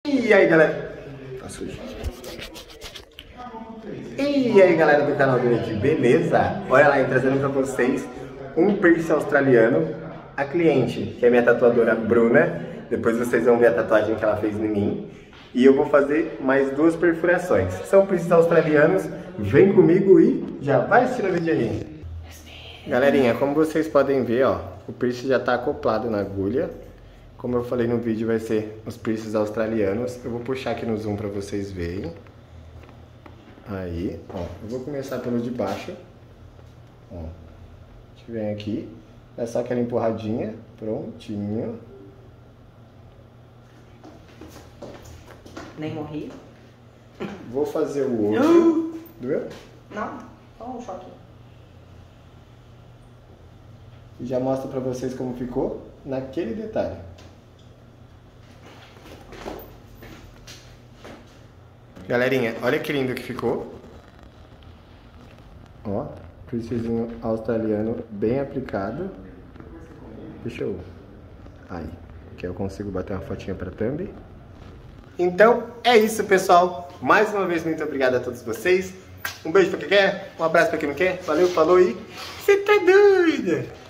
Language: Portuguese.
E aí, galera? Tá sujo. E aí, galera do canal do Nick, beleza? Olha lá, trazendo pra vocês um piercing australiano. A cliente, que é minha tatuadora Bruna, depois vocês vão ver a tatuagem que ela fez em mim. E eu vou fazer mais 2 perfurações. São piercings australianos, vem comigo e já vai assistir o vídeo aí. Galerinha, como vocês podem ver, ó, o piercing já tá acoplado na agulha. Como eu falei no vídeo, vai ser os piercings australianos. Eu vou puxar aqui no zoom pra vocês verem. Aí, ó, eu vou começar pelo de baixo. Ó, a gente vem aqui, dá só aquela empurradinha, prontinho. Nem morri. Vou fazer o outro. Doeu? Não, só um choque. E já mostro pra vocês como ficou naquele detalhe. Galerinha, olha que lindo que ficou. Ó, piercingzinho australiano bem aplicado. Deixa eu... Aí, que eu consigo bater uma fotinha pra thumb. Então, é isso, pessoal. Mais uma vez, muito obrigado a todos vocês. Um beijo pra quem quer, um abraço pra quem não quer. Valeu, falou e... Você tá doida?